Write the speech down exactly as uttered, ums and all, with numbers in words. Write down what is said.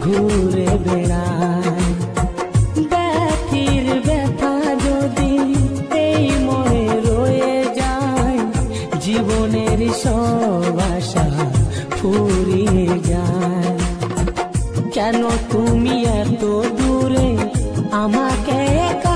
ঘুরে বেড়ায়। ব্যথির ব্যথা যদি এই মনে রয়ে যায়, জীবনের সব আশা ফুরিয়ে যায়। কেন তুমি এত দূরে আমাকে